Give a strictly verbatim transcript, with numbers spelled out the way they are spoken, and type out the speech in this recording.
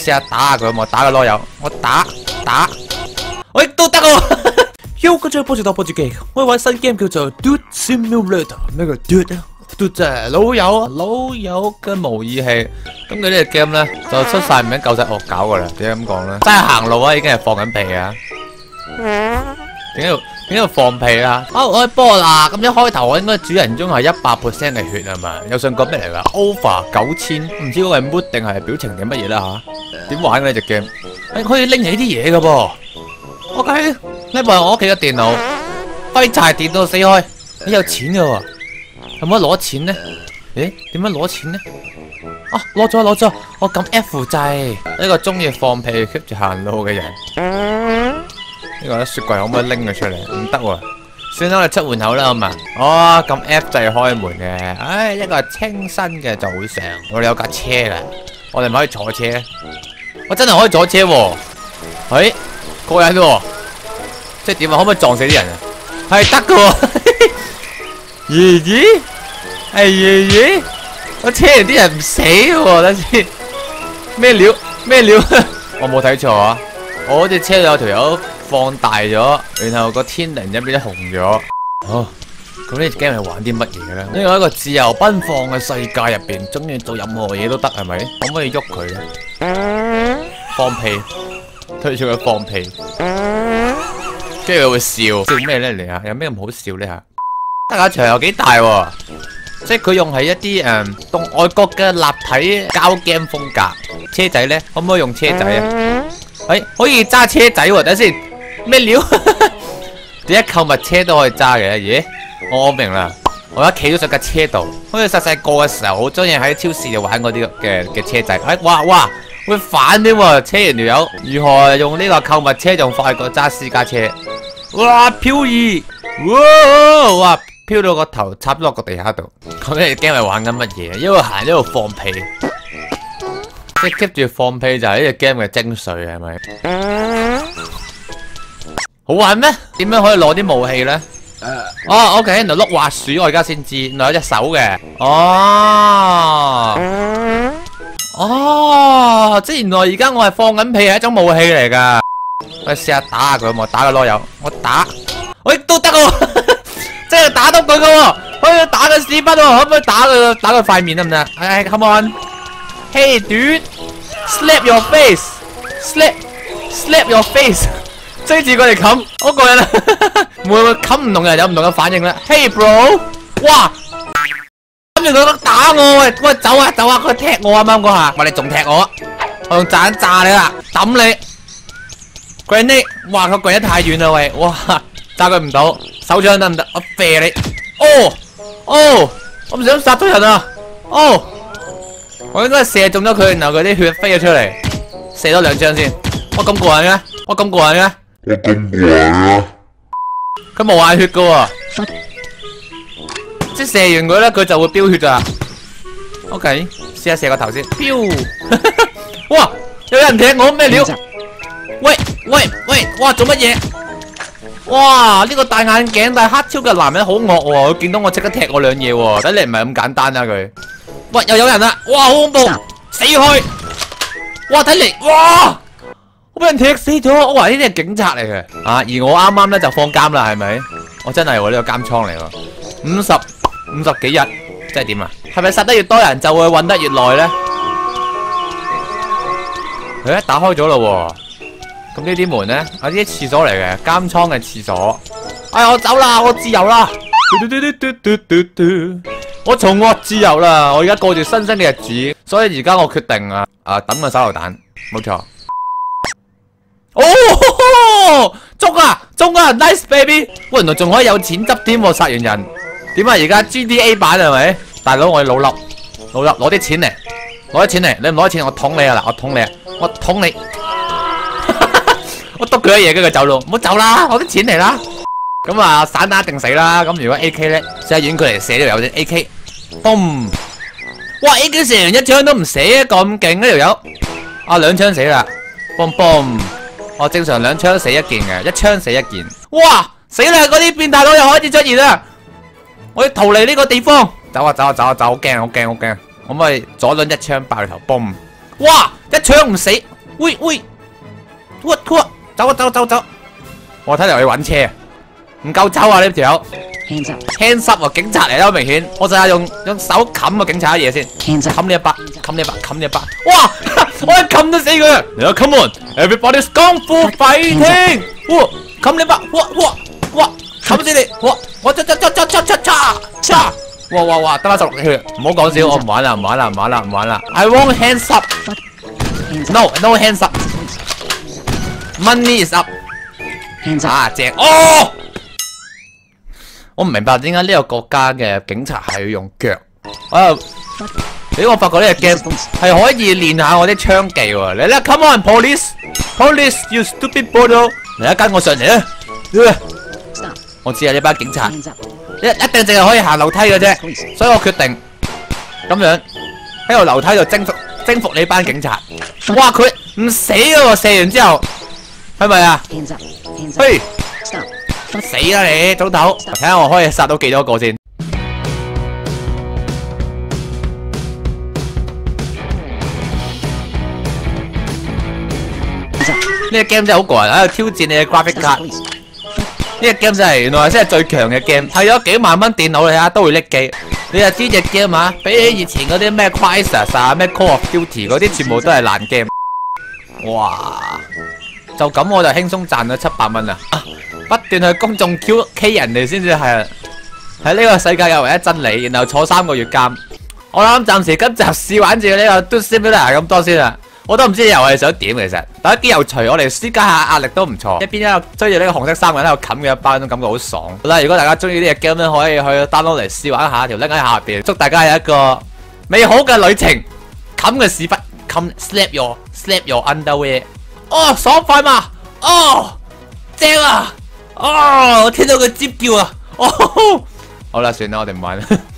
試下打下佢好冇？打個囉柚，我打打，喂都得喎。Yo， 跟住播住到播住機，我玩新 game 叫做 Dude Simulator。咩叫 Dude 啊 ？Dude 就係老友，老友嘅模擬器。咁佢呢個 game 咧就出晒名夠晒惡搞噶啦。點解咁講咧？真係行路啊，已經係放緊屁啊！點解要點解要放屁啊？啊開波啦！咁一開頭我應該主人中係一百 percent 嘅血係咪？有上角咩嚟㗎 ？Over 九千，唔知嗰個係 mood 定係表情定乜嘢啦吓？點玩嘅呢隻 game？誒可以拎起啲嘢㗎噃。OK， 呢部係我屋企嘅電腦，廢柴電腦死開。你有錢㗎喎，可唔可以攞錢呢？誒點樣攞錢呢？啊攞咗攞咗，我撳 F 掣。呢個中意放屁 keep 住行路嘅人。呢個雪櫃可唔可以拎佢出嚟？唔得喎，算啦，我哋出門口啦，好嘛？哦，撳 F 掣開門嘅。唉，一個係清新嘅早上，我哋有架車㗎，我哋咪可以坐車。我真係可以坐車喎，誒，過癮喎，即係點啊？可唔可以撞死啲人啊？係得㗎喎，爺爺，係爺爺，我車完啲人唔死喎，等先，咩料咩料？我冇睇錯啊，我好似車有條友放大咗，然後個天突然間變得紅咗。哦，咁呢隻 game 係玩啲乜嘢嘅咧？呢個係一個自由奔放嘅世界入邊，中意做任何嘢都得，係咪？可唔可以喐佢咧？放屁，推出佢放屁，跟住佢會笑，笑咩咧？嚟啊？有咩咁好笑咧？吓，得下場又幾大喎，即係佢用係一啲誒，同外國嘅立體膠 game 風格。車仔咧，可唔可以用車仔啊？誒，可以揸車仔喎，等先。咩料？點解購物車都可以揸嘅？咦，我明啦，我而家企咗上架車度，好似細細個嘅時候好中意喺超市度玩嗰啲嘅嘅車仔。哎，哇哇，會反添喎！車完條友，如何用呢個購物車仲快過揸私家車？哇，漂移！哇哇，飄到個頭插咗落個地下度。咁你驚係玩緊乜嘢？一路行一路放屁，即係 keep 住放屁就係呢隻 game 嘅精髓，係咪？好玩咩？點樣可以攞啲武器咧？哦 ，OK， 原來碌滑鼠，我而家先知，原來有隻手嘅。哦，哦，即係原來而家我係放緊屁係一種武器嚟噶。我試下打下佢好冇？打個囉柚，我打，喂都得喎，即係打到佢噶喎，可以打佢屎忽喎，可唔可以打佢打佢塊面得唔得？哎 ，come on，hey dude，slap your face，slap slap your face。追住佢嚟冚，好過癮啊！會唔會冚唔同人有唔同嘅反應咧 ？Hey bro， 哇！冚住佢打我喂，喂走啊走啊！佢踢我啱啱嗰下，喂你仲踢我，我用炸彈炸你啦，抌你 ！Grenade， 哇佢跪得太遠啦喂，哇炸佢唔到，手槍得唔得？我射你！哦哦，我唔想殺到人啊！哦，我應該射中咗佢，然後佢啲血飛咗出嚟，射多兩槍先。我咁過癮嘅，我咁過癮嘅。我咁過癮啊！佢冇眼血噶喎，即係射完佢咧，佢就會飆血噶。OK， 試下射個頭先，飆！哇，有人踢我咩料？喂喂喂，哇做乜嘢？哇呢個戴眼鏡戴黑超嘅男人好惡喎，佢見到我即刻踢我兩嘢喎，睇嚟唔係咁簡單啊佢。喂又有人啦，哇好恐怖，死開！哇睇嚟，哇！我俾人踢死咗，我話呢啲係警察嚟嘅，啊！而我啱啱咧就放監啦，係咪？我真係喎呢個監倉嚟喎，五十五十幾日，即係點啊？係咪殺得越多人就會混得越耐咧？誒，打開咗咯喎，咁呢啲門咧，啊呢啲廁所嚟嘅，監倉嘅廁所。哎，我走啦，我自由啦！我重獲自由啦！我而家過住新生嘅日子，所以而家我決定啊啊抌個手榴彈，冇錯。哦，中啊中啊 ，nice baby！喂，原來仲可以有錢執添喎，殺完人點啊？而家 G D A 版係咪？大佬，我要老笠，老笠攞啲錢嚟，攞啲錢嚟，你唔攞錢，我捅你啊！嗱，我捅你啊，我捅你，我篤佢一嘢，跟住走路，唔好走啦，攞啲錢嚟啦！咁啊，散彈一定死啦！咁如果 A K 咧，試下遠距離射呢條友先 ，A K， 嘣！哇 ！A K 射完一槍都唔死啊，咁勁呢條友！啊，兩槍死啦，嘣嘣！我正常兩槍死一件嘅，一槍死一件。哇！死啦！嗰啲變態佬又開始出現啦！我要逃離呢個地方。走啊走啊走啊走！好驚好驚好驚！可唔可以左輪一槍爆你頭？嘣！ 哇！一槍唔死，喂喂，拖拖，走啊走走走！我睇嚟去揾車，唔夠走啊呢條友。hands up 啊，警察嚟啦，好明顯。我就係用用手冚個警察嘅嘢先，冚你一巴，冚你一巴，冚你一巴。哇！我一冚都死佢。嚟啦 ，come on，everybody's kung fu fighting！ 哇！冚你一巴，哇哇哇！冚死你！哇！我嚓嚓嚓嚓嚓嚓嚓嚓！哇哇哇！得翻十六血，唔好講笑，我唔玩啦，唔玩啦，唔玩啦，唔玩啦。I want hands up。No no hands up。Money is up。啊正哦！我唔明白點解呢個國家嘅警察係要用腳。我又俾我發覺呢個 game 係可以練下我啲槍技喎。嚟啦 ，come on police，police you stupid bodo！嚟啦，跟我上嚟啦。我知啊，呢班警察一一定淨係可以行樓梯嘅啫，所以我決定咁樣喺個樓梯度征服征服呢班警察。哇！佢唔死嘅喎，射完之後係咪啊？嘿！死啦你，早唞！睇下我可以殺到幾多個先。呢個 game 真係好過癮，喺度挑戰你嘅 graphic card。呢個 game 真係原來真係最強嘅 game，係咗幾萬蚊電腦你睇下都會拎機。你就知隻 game 啊，比起以前嗰啲咩 Crysis 啊、咩 Call of Duty 嗰啲，全部都係爛 game。哇！就咁我就輕鬆賺咗七百蚊啦！不斷去公眾 Q K 人哋先至係喺呢個世界嘅唯一真理，然後坐三個月監。我諗暫時今集試玩住呢個 Dude Simulator咁多先啦。我都唔知又係想點其實，但係幾有趣，我哋施加下壓力都唔錯。一邊一個追住呢個紅色衫嘅喺度冚嘅一班，都感覺好爽。好啦，如果大家中意呢隻 game 咧，可以去 download 嚟試玩下，條 link 喺下邊。祝大家有一個美好嘅旅程。冚嘅屎忽，冚 slap your slap your underwear。哦，爽快嘛！哦，正啊！哦，我聽到佢尖叫啊！哦，好啦，算啦，我哋唔玩啦。